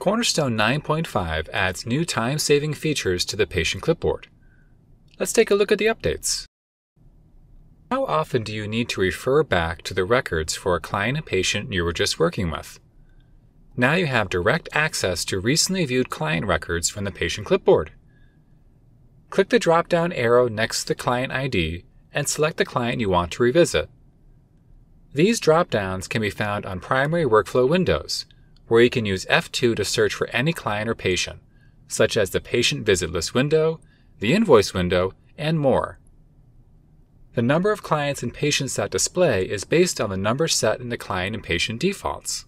Cornerstone 9.5 adds new time-saving features to the Patient Clipboard. Let's take a look at the updates. How often do you need to refer back to the records for a client and patient you were just working with? Now you have direct access to recently viewed client records from the Patient Clipboard. Click the drop-down arrow next to the client ID and select the client you want to revisit. These drop-downs can be found on primary workflow windows, where you can use F2 to search for any client or patient, such as the Patient Visit List window, the Invoice window, and more. The number of clients and patients that display is based on the number set in the client and patient defaults.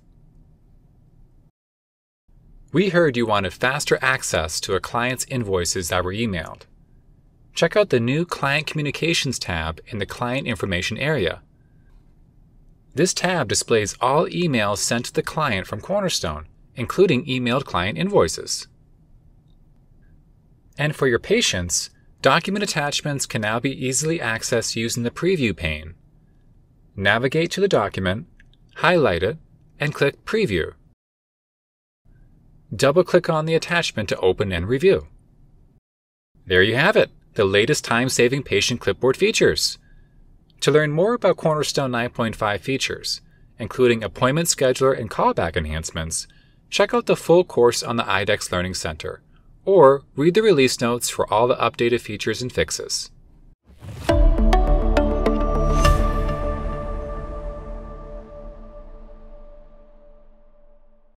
We heard you wanted faster access to a client's invoices that were emailed. Check out the new Client Communications tab in the Client Information area. This tab displays all emails sent to the client from Cornerstone, including emailed client invoices. And for your patients, document attachments can now be easily accessed using the Preview pane. Navigate to the document, highlight it, and click Preview. Double-click on the attachment to open and review. There you have it, the latest time-saving Patient Clipboard features. To learn more about Cornerstone 9.5 features, including appointment scheduler and callback enhancements, check out the full course on the IDEXX Learning Center, or read the release notes for all the updated features and fixes.